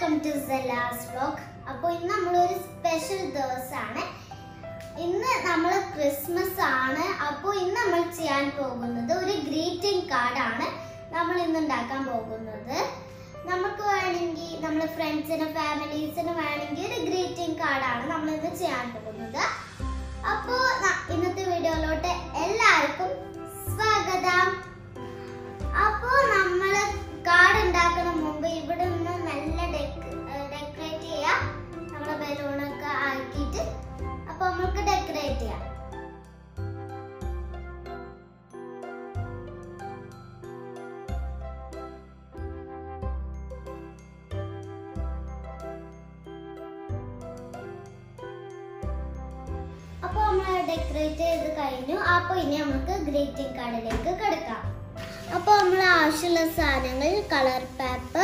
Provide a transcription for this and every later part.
welcome to Zella's vlog. അപ്പോൾ ഇന്ന് നമ്മളൊരു സ്പെഷ്യൽ ദിവസമാണ്. ഇന്ന് നമ്മൾ ക്രിസ്മസ് ആണ്. അപ്പോൾ ഇന്ന് നമ്മൾ ചെയ്യാൻ പോകുന്നത് ഒരു ഗ്രീറ്റിംഗ് കാർഡ് ആണ് നമ്മൾ ഇന്ന് ഉണ്ടാക്കാൻ പോകുന്നത്. നമുക്ക് വേണമെങ്കിൽ നമ്മുടെ ഫ്രണ്ട്സിന് ഫാമിലീസിന് വേണമെങ്കിൽ ഒരു ഗ്രീറ്റിംഗ് കാർഡ് ആണ് നമ്മൾ ഇന്ന് ചെയ്യാൻ പോകുന്നത്. അപ്പോൾ ഇന്നത്തെ വീഡിയോയിലോട്ട് എല്ലാവർക്കും സ്വാഗതം. അപ്പോൾ നമ്മൾ കാർഡ് ഉണ്ടാക്കുന്ന മുമ്പ് ഇവിടെ നിന്ന് നല്ല ഡെക്കറേറ്റ് ചെയ്യാം. നമ്മുടെ ബലൂണൊക്കെ ആക്കിയിട്ട് അപ്പോൾ നമുക്ക് ഡെക്കറേറ്റ് ചെയ്യാം. അപ്പോൾ നമ്മൾ ഡെക്കറേറ്റ് ചെയ്ത് കഴിഞ്ഞു. അപ്പോൾ ഇനി നമുക്ക് ഗ്രീറ്റിംഗ് കാർഡിലേക്ക് കിടക്കാം. അപ്പോൾ നമ്മൾ ആവശ്യമുള്ള സാധനങ്ങൾ colour paper,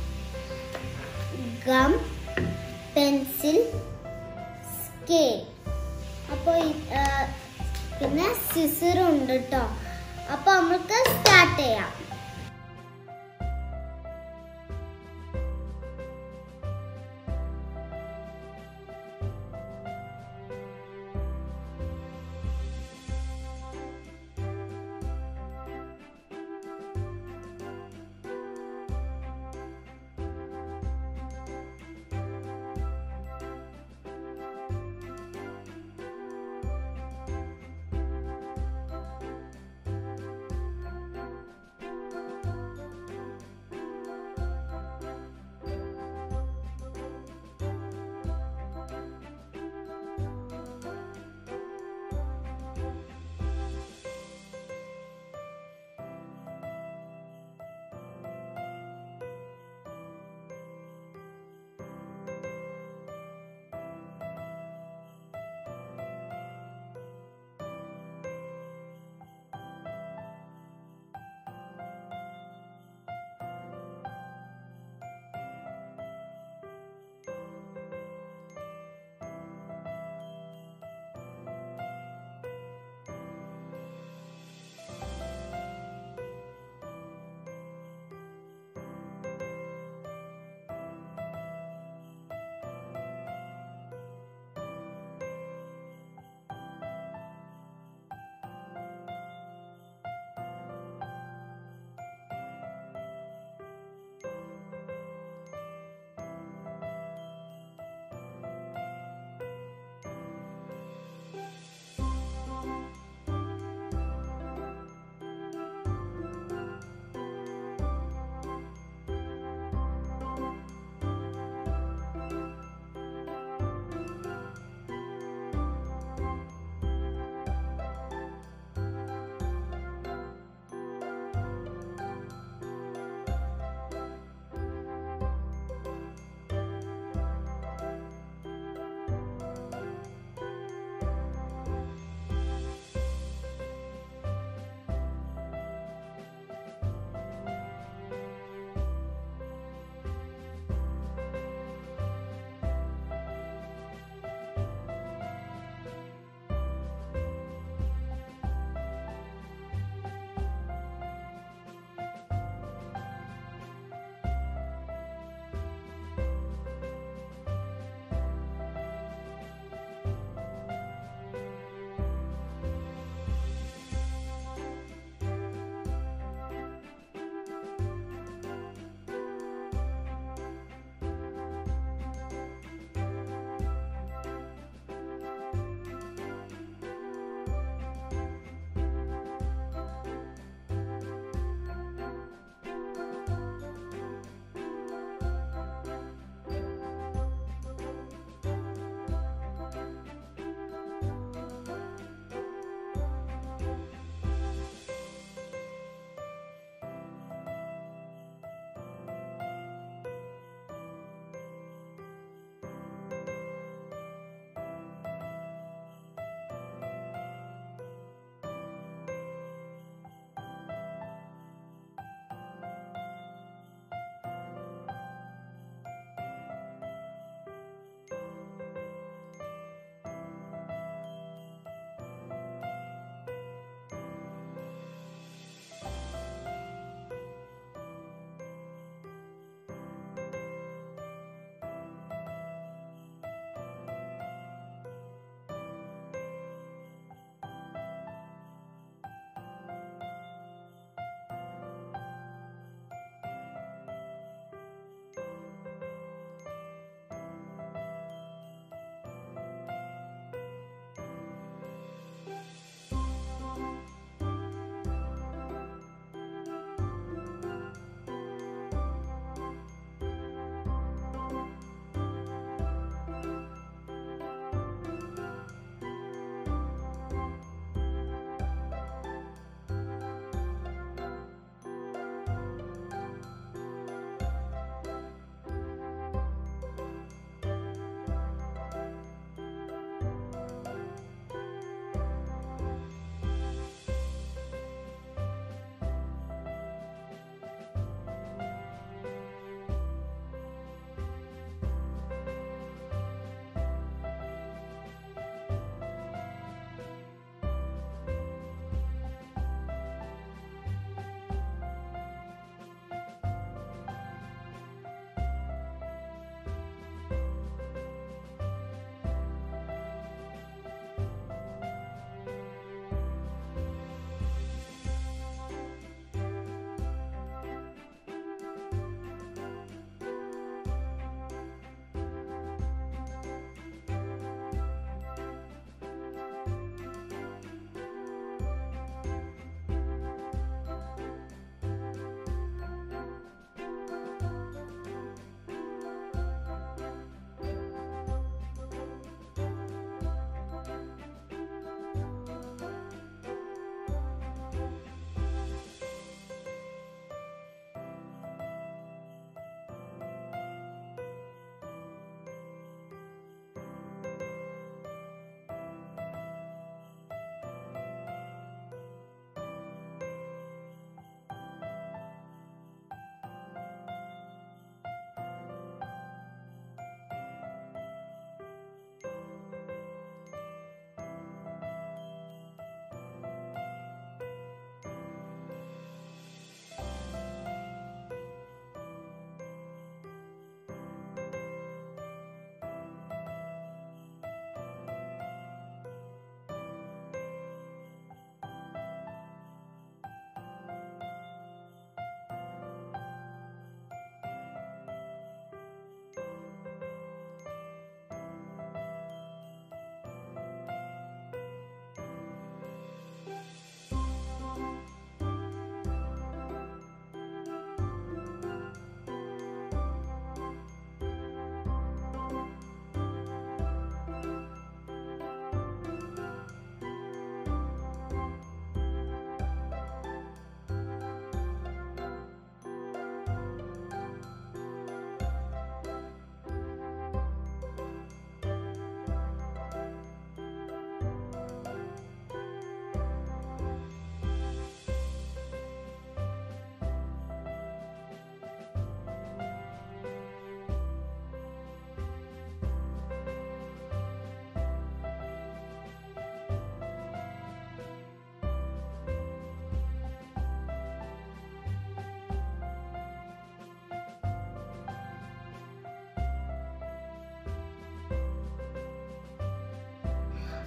gum, pencil, scale, അപ്പോൾ പിന്നെ സിസറും ഉണ്ട് കേട്ടോ. അപ്പോൾ നമുക്ക് സ്റ്റാർട്ട് ചെയ്യാം.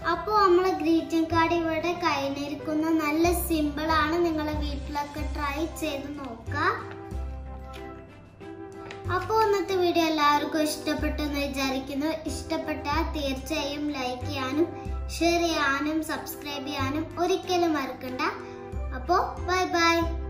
അപ്പോൾ നമ്മളെ ഗ്രീറ്റിംഗ് കാർഡ് ഇവിടെ കഴിഞ്ഞിരിക്കുന്ന നല്ല സിമ്പിൾ ആണ്. നിങ്ങളെ വീട്ടിലൊക്കെ ട്രൈ ചെയ്ത് നോക്കുക. അപ്പോൾ ഇന്നത്തെ വീഡിയോ എല്ലാവർക്കും ഇഷ്ടപ്പെട്ടെന്ന് വിചാരിക്കുന്നു. ഇഷ്ടപ്പെട്ടാൽ തീർച്ചയായും ലൈക്ക് ചെയ്യാനും ഷെയർ ചെയ്യാനും സബ്സ്ക്രൈബ് ചെയ്യാനും ഒരിക്കലും മറക്കണ്ട. അപ്പോൾ ബൈ ബൈ.